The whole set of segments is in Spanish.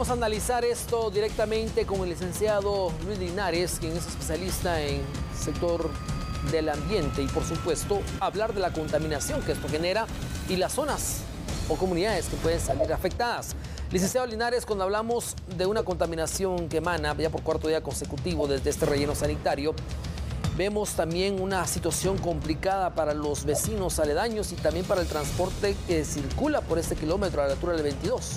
Vamos a analizar esto directamente con el licenciado Luis Linares, quien es especialista en sector del ambiente y, por supuesto, hablar de la contaminación que esto genera y las zonas o comunidades que pueden salir afectadas. Licenciado Linares, cuando hablamos de una contaminación que emana ya por cuarto día consecutivo desde este relleno sanitario, vemos también una situación complicada para los vecinos aledaños y también para el transporte que circula por este kilómetro a la altura del 22.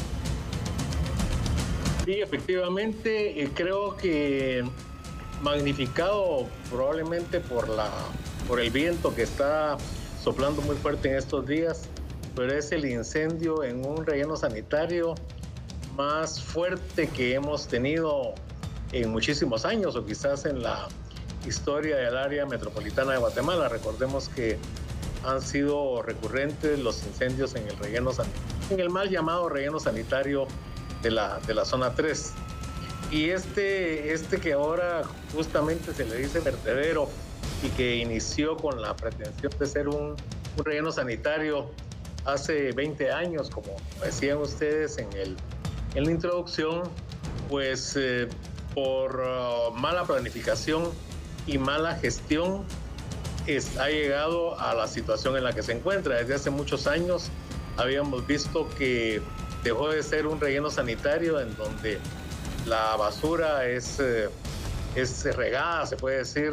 Sí, efectivamente, creo que magnificado probablemente por el viento que está soplando muy fuerte en estos días, pero es el incendio en un relleno sanitario más fuerte que hemos tenido en muchísimos años, o quizás en la historia del área metropolitana de Guatemala. Recordemos que han sido recurrentes los incendios en el relleno en el mal llamado relleno sanitario de la zona 3. Y este que ahora justamente se le dice vertedero y que inició con la pretensión de ser un relleno sanitario hace 20 años, como decían ustedes en la introducción, pues por mala planificación y mala gestión ha llegado a la situación en la que se encuentra. Desde hace muchos años habíamos visto que dejó de ser un relleno sanitario en donde la basura es regada, se puede decir,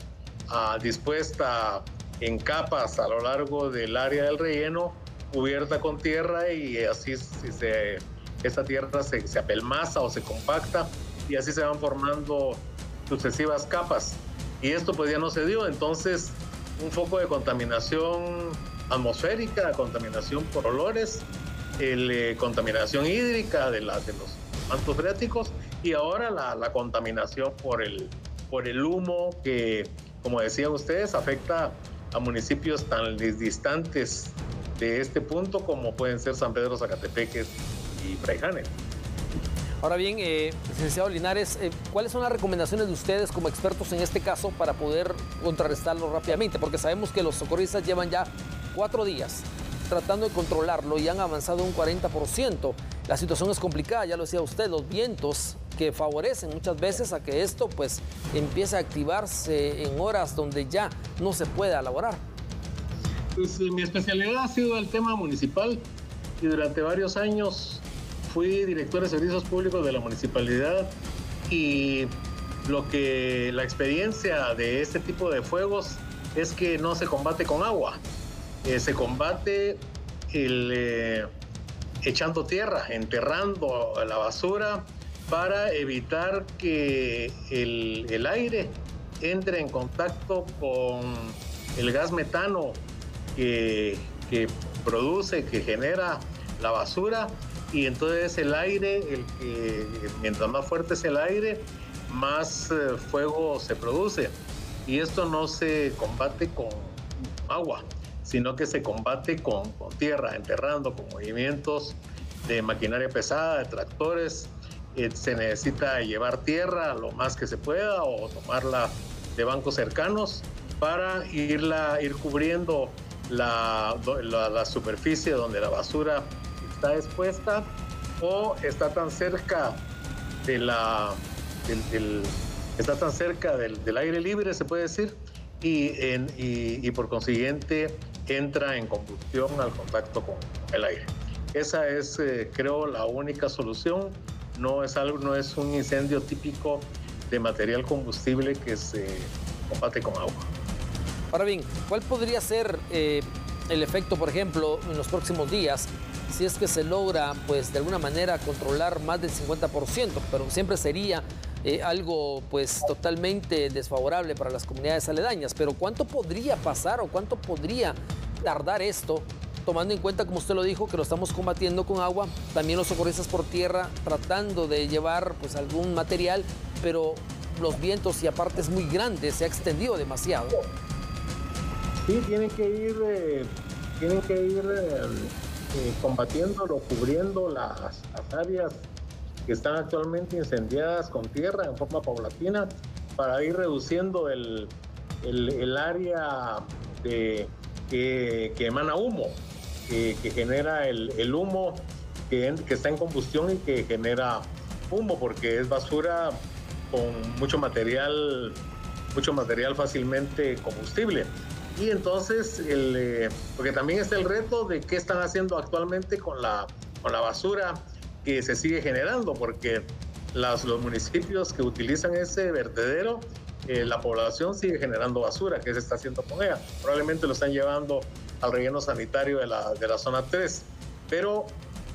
dispuesta en capas a lo largo del área del relleno, cubierta con tierra, y así esta tierra se apelmaza o se compacta y así se van formando sucesivas capas. Y esto pues ya no se dio, entonces un foco de contaminación atmosférica, contaminación por olores, contaminación hídrica de los mantos freáticos, y ahora la contaminación por el humo que, como decían ustedes, afecta a municipios tan distantes de este punto como pueden ser San Pedro, Zacatepeques y Fraijanes. Ahora bien, licenciado Linares, ¿cuáles son las recomendaciones de ustedes como expertos en este caso para poder contrarrestarlo rápidamente? Porque sabemos que los socorristas llevan ya 4 días tratando de controlarlo y han avanzado un 40%. La situación es complicada, ya lo decía usted, los vientos que favorecen muchas veces a que esto pues empiece a activarse en horas donde ya no se pueda elaborar. Pues mi especialidad ha sido el tema municipal y durante varios años fui director de servicios públicos de la municipalidad, y la experiencia de este tipo de fuegos es que no se combate con agua. Se combate echando tierra, enterrando la basura para evitar que el aire entre en contacto con el gas metano que produce, que genera la basura, y entonces el aire, mientras más fuerte es el aire, más fuego se produce. Y esto no se combate con agua, sino que se combate con tierra, enterrando, con movimientos de maquinaria pesada, de tractores. Se necesita llevar tierra lo más que se pueda o tomarla de bancos cercanos para ir cubriendo la superficie donde la basura está expuesta o está tan cerca del aire libre, se puede decir, y por consiguiente entra en combustión al contacto con el aire. Esa es, creo, la única solución. No es un incendio típico de material combustible que se combate con agua. Ahora bien, ¿cuál podría ser el efecto, por ejemplo, en los próximos días, si es que se logra, pues, de alguna manera controlar más del 50%, pero siempre sería algo, pues, totalmente desfavorable para las comunidades aledañas? Pero ¿cuánto podría pasar o cuánto podría tardar esto, tomando en cuenta, como usted lo dijo, que lo estamos combatiendo con agua, también los socorristas por tierra tratando de llevar, pues, algún material, pero los vientos, y aparte es muy grande, se ha extendido demasiado? Sí, tienen que ir combatiéndolo, cubriendo las áreas que están actualmente incendiadas con tierra en forma paulatina, para ir reduciendo el área que emana humo, que genera el humo, que está en combustión y que genera humo, porque es basura con mucho material fácilmente combustible. Y entonces, porque también está el reto de qué están haciendo actualmente con la basura que se sigue generando, porque los municipios que utilizan ese vertedero, la población sigue generando basura. ¿Qué se está haciendo con ella? Probablemente lo están llevando al relleno sanitario de la zona 3, pero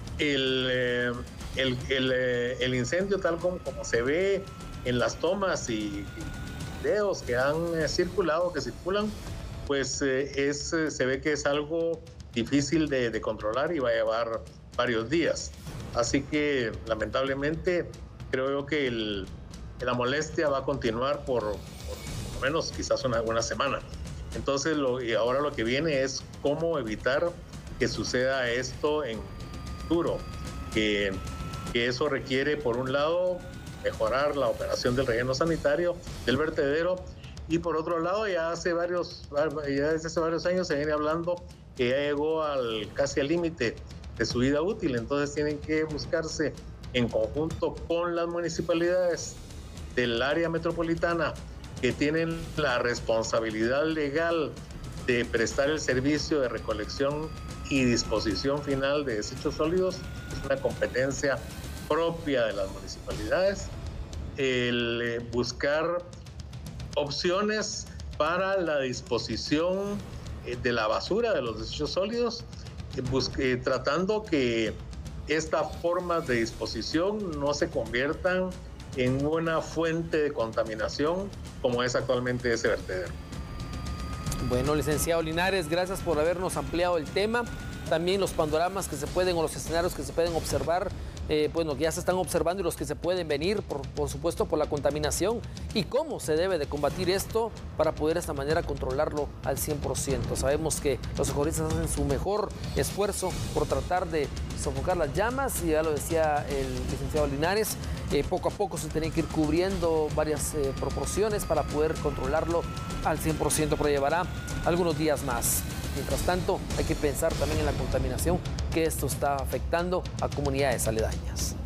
el incendio, tal como se ve en las tomas y videos que han circulan, pues se ve que es algo difícil de controlar y va a llevar varios días. Así que lamentablemente creo yo que la molestia va a continuar por lo menos quizás una semana. Entonces y ahora lo que viene es cómo evitar que suceda esto en futuro, que eso requiere, por un lado, mejorar la operación del relleno sanitario, del vertedero, y por otro lado, ya desde hace varios años se viene hablando que ya llegó casi al límite de su vida útil. Entonces tienen que buscarse en conjunto con las municipalidades del área metropolitana, que tienen la responsabilidad legal de prestar el servicio de recolección y disposición final de desechos sólidos. Es una competencia propia de las municipalidades, el buscar opciones para la disposición de la basura, de los desechos sólidos, tratando que estas formas de disposición no se conviertan en una fuente de contaminación como es actualmente ese vertedero. Bueno, licenciado Linares, gracias por habernos ampliado el tema. También los panoramas que se pueden, o los escenarios que se pueden observar, bueno, que ya se están observando, y los que se pueden venir, por supuesto, por la contaminación, y cómo se debe de combatir esto para poder de esta manera controlarlo al 100%. Sabemos que los socorristas hacen su mejor esfuerzo por tratar de sofocar las llamas, y ya lo decía el licenciado Linares, poco a poco se tienen que ir cubriendo varias proporciones para poder controlarlo al 100%, pero llevará algunos días más. Mientras tanto, hay que pensar también en la contaminación que esto está afectando a comunidades aledañas.